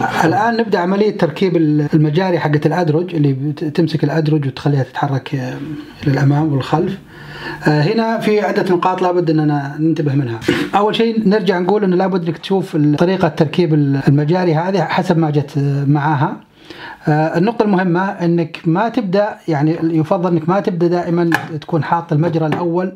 الآن نبدأ عملية تركيب المجاري حقة الأدرج اللي تمسك الأدرج وتخليها تتحرك للأمام والخلف. هنا في عدة نقاط لابد أننا ننتبه منها. أول شيء نرجع نقول أنه لابد أنك تشوف طريقة تركيب المجاري هذه حسب ما جت معاها. النقطة المهمة أنك ما تبدأ، يعني يفضل أنك ما تبدأ دائما تكون حاط المجرى الأول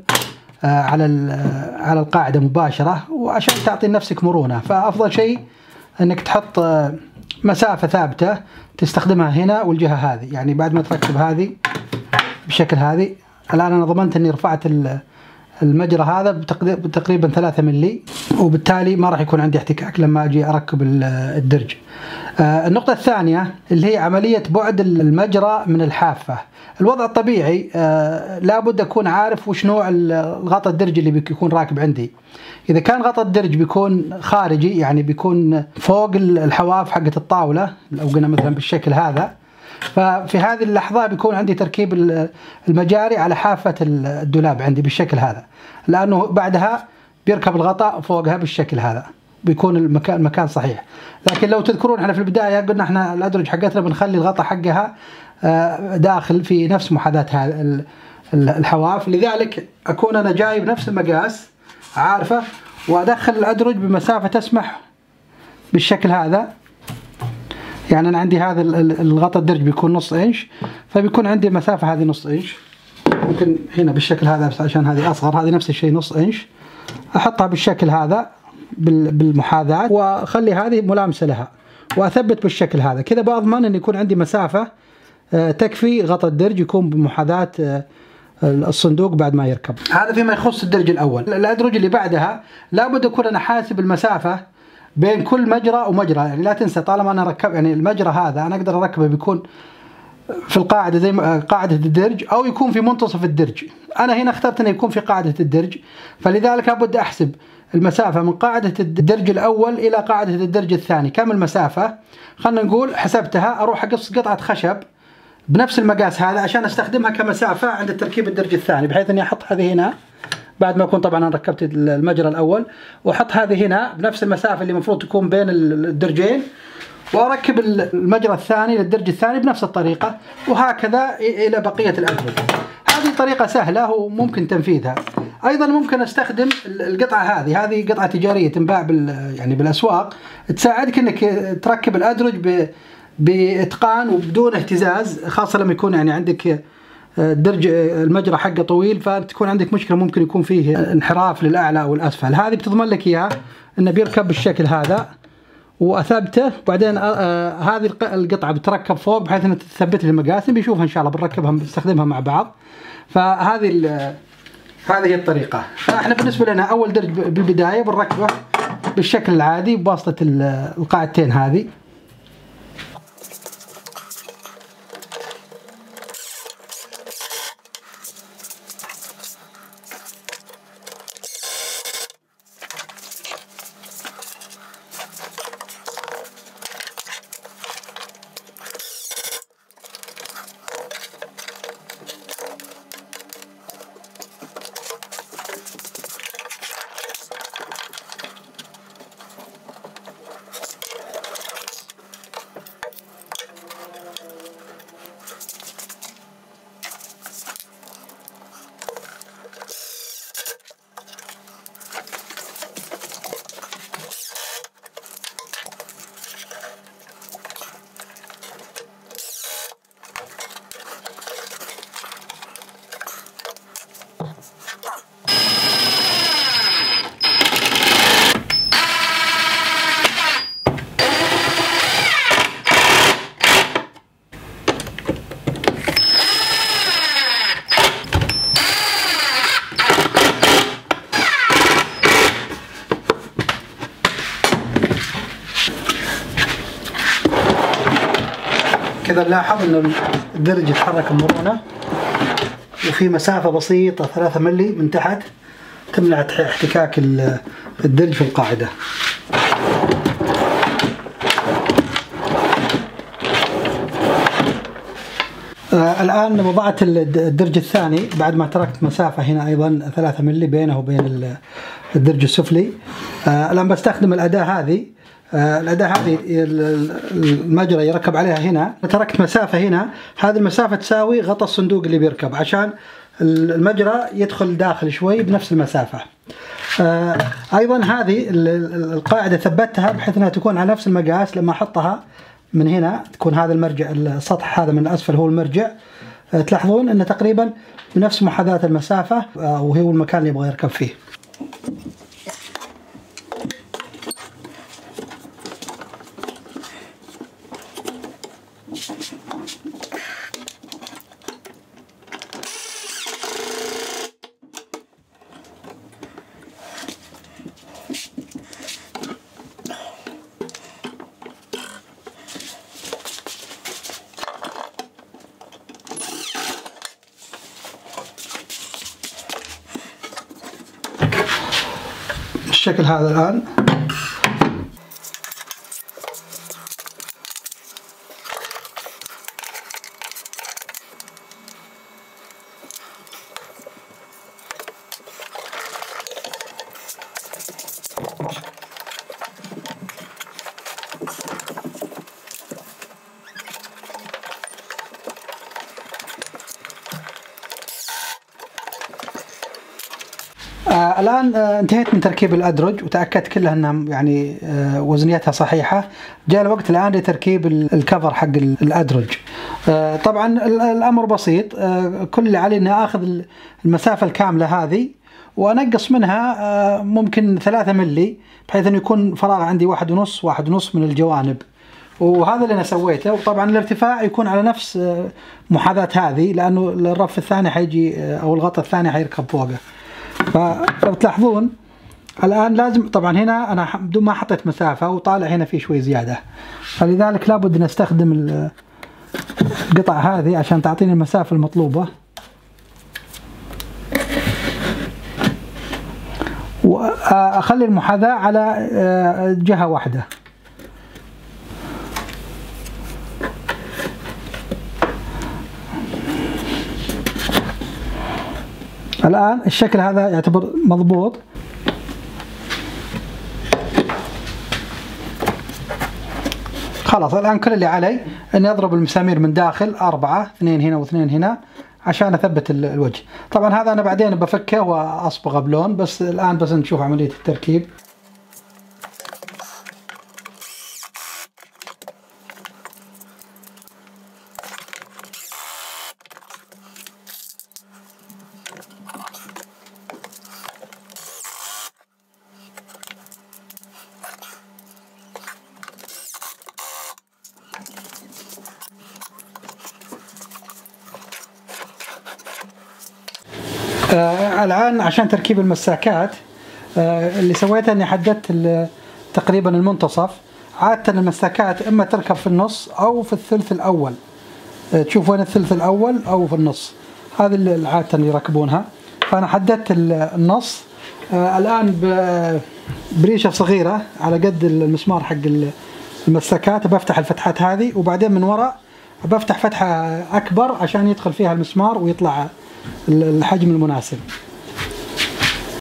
على القاعدة مباشرة، وعشان تعطي نفسك مرونة. فأفضل شيء أنك تحط مسافة ثابتة تستخدمها هنا والجهة هذه، يعني بعد ما تركب هذه بالشكل هذه. الآن أنا ضمنت أني رفعت المجرى هذا بتقريبا 3 ملي، وبالتالي ما راح يكون عندي احتكاك لما أجي أركب الدرج. النقطة الثانية اللي هي عملية بعد المجرى من الحافة. الوضع الطبيعي لابد أكون عارف وش نوع الغطاء الدرج اللي بيكون راكب عندي. إذا كان غطاء الدرج بيكون خارجي، يعني بيكون فوق الحواف حقة الطاولة، لو قلنا مثلا بالشكل هذا، ففي هذه اللحظة بيكون عندي تركيب المجاري على حافة الدولاب عندي بالشكل هذا، لأنه بعدها بيركب الغطاء فوقها بالشكل هذا، بيكون المكان صحيح. لكن لو تذكرون احنا في البداية قلنا احنا الأدرج حقتنا بنخلي الغطاء حقها داخل في نفس محاذاة الحواف، لذلك أكون أنا جايب نفس المقاس عارفة، وأدخل الأدرج بمسافة تسمح بالشكل هذا. يعني أنا عندي هذا الغطاء الدرج بيكون نص إنش، فبيكون عندي المسافة هذه نص إنش. ممكن هنا بالشكل هذا بس عشان هذه أصغر، هذه نفس الشيء نص إنش، أحطها بالشكل هذا بالمحاذاة، وأخلي هذه ملامسة لها، وأثبت بالشكل هذا. كذا بأضمن أن يكون عندي مسافة تكفي غطاء الدرج يكون بمحاذاة الصندوق بعد ما يركب. هذا فيما يخص الدرج الأول. الأدرج اللي بعدها لابد أكون أنا حاسب المسافة بين كل مجرى ومجرى. يعني لا تنسى، طالما أنا ركب يعني المجرى هذا أنا أقدر أركبه بيكون في القاعدة زي قاعدة الدرج، أو يكون في منتصف الدرج. أنا هنا اخترت أنه يكون في قاعدة الدرج، فلذلك لابد أحسب المسافة من قاعدة الدرج الأول إلى قاعدة الدرج الثاني. كم المسافة؟ خلنا نقول حسبتها، أروح أقص قطعة خشب بنفس المقاس هذا عشان استخدمها كمسافة عند تركيب الدرج الثاني، بحيث اني احط هذه هنا بعد ما اكون طبعا انا ركبت المجرى الاول، واحط هذه هنا بنفس المسافة اللي المفروض تكون بين الدرجين، واركب المجرى الثاني للدرج الثاني بنفس الطريقة، وهكذا الى بقية الأدرج. هذه طريقة سهلة وممكن تنفيذها. ايضا ممكن استخدم القطعة هذه قطعة تجارية تنباع يعني بالاسواق، تساعدك انك تركب الأدرج بإتقان وبدون اهتزاز، خاصة لما يكون يعني عندك درج المجرى حقه طويل، فتكون عندك مشكلة ممكن يكون فيه انحراف للأعلى أو الأسفل. هذه بتضمن لك إياها إنه بيركب بالشكل هذا، وأثبته. بعدين هذه القطعة بتركب فوق بحيث إنها تثبت لي المقاس. بيشوفها إن شاء الله بنركبها بنستخدمها مع بعض. هذه هي الطريقة. فإحنا بالنسبة لنا أول درج بالبداية بنركبه بالشكل العادي بواسطة القاعدتين هذه. كذا نلاحظ أن الدرج يتحرك بمرونة، وفي مسافة بسيطة 3 ملي من تحت تمنع احتكاك الدرج في القاعدة. الآن وضعت الدرج الثاني بعد ما تركت مسافة هنا أيضا 3 ملي بينه وبين الدرج السفلي. الآن بستخدم الأداة هذه الأداة هذه المجرى يركب عليها هنا، تركت مسافة هنا، هذه المسافة تساوي غطاء الصندوق اللي بيركب عشان المجرى يدخل داخل شوي بنفس المسافة. أيضا هذه القاعدة ثبتها بحيث أنها تكون على نفس المقاس. لما أحطها من هنا تكون هذا المرجع، السطح هذا من الأسفل هو المرجع، تلاحظون أنه تقريبا بنفس محاذاة المسافة وهو المكان اللي يبغى يركب فيه. بالشكل هذا الآن. الآن انتهيت من تركيب الأدرج وتأكدت كلها أنها يعني وزنيتها صحيحة. جاء الوقت الآن لتركيب الكفر حق الأدرج. طبعا الأمر بسيط، كل اللي علي أني أخذ المسافة الكاملة هذه وأنقص منها ممكن 3 ملي بحيث أنه يكون فراغ عندي 1.5 من الجوانب، وهذا اللي أنا سويته. وطبعا الارتفاع يكون على نفس محاذاة هذه لأنه الرف الثاني حيجي أو الغطاء الثاني حيركب فوقه. فلو تلاحظون الآن لازم، طبعا هنا أنا بدون ما حطيت مسافة وطالع هنا في شوي زيادة، فلذلك لابد نستخدم القطع هذه عشان تعطيني المسافة المطلوبة، وأخلي المحاذاة على جهة واحدة. الآن الشكل هذا يعتبر مضبوط. خلاص الآن كل اللي علي أني أضرب المسامير من داخل 4، 2 هنا و2 هنا عشان أثبت الوجه. طبعا هذا أنا بعدين بفكه وأصبغه بلون، بس الآن بس نشوف عملية التركيب. الآن عشان تركيب المساكات اللي سويته اني حددت تقريبا المنتصف. عادة المساكات اما تركب في النص او في الثلث الاول، تشوف وين الثلث الاول او في النص، هذه اللي عادة اللي يركبونها. فانا حددت النص الان بريشة صغيرة على قد المسمار حق المساكات، بفتح الفتحات هذه وبعدين من وراء بفتح فتحة اكبر عشان يدخل فيها المسمار ويطلع الحجم المناسب.